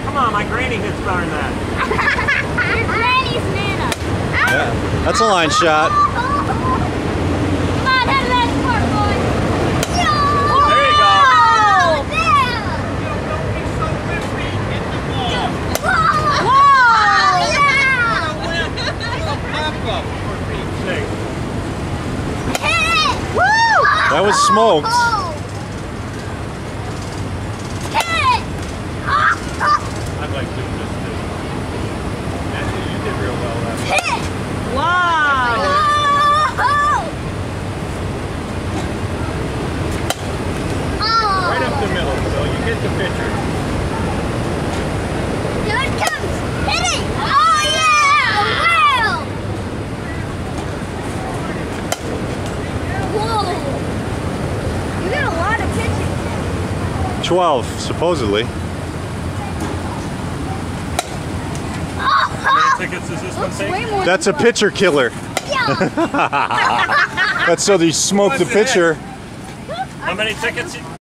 Come on, my granny hits better than that. Your granny's Nana. Yeah, that's a line shot. Come on, hit that score, boy. There you go. That was smoked. I'd like to just do. Actually, you did real well last time. Wow! Right up the middle, so you hit the pitcher. Here it comes! Hit it! Oh yeah! Wow! Whoa! You got a lot of pitching. 12, supposedly. How many tickets does this one take? That's a pitcher killer. Yeah. That's so they smoke the pitcher. How many tickets?